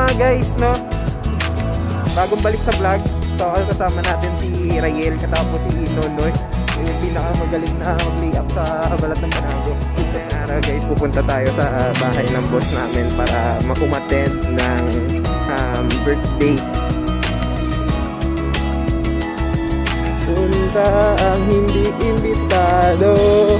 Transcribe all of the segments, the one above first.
guys, no? Bagong balik sa vlog. So kasama natin si Rayel katapos si Nonoy, yung pinakamagaling na mag-layup sa balat ng Banago. Ngayong araw guys, pupunta tayo sa bahay ng boss namin para umattend ng birthday. Punta ang hindi imbitado.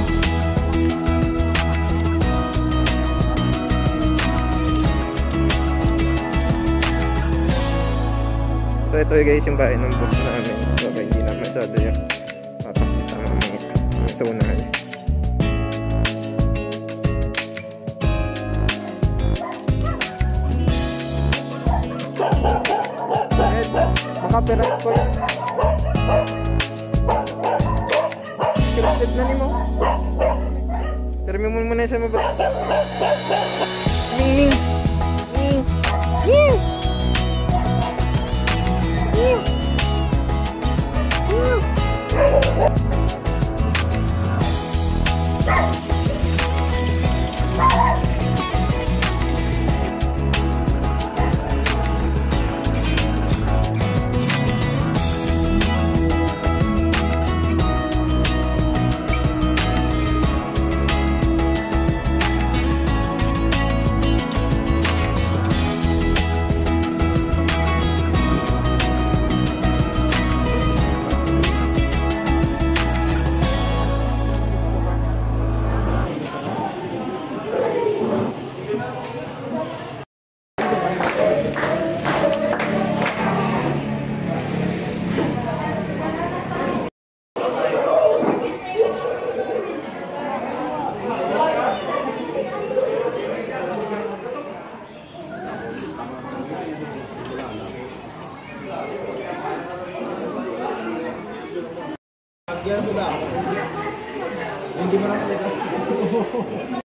So ito guys yung bahay ng boss namin. So hindi na masyado yung papakita mamaya sa unahan. Makaperas ko. Scripted na ni mo. Pero may muna siya mabot. Ning ning. Ning. Ning. Hindi mo lang sila.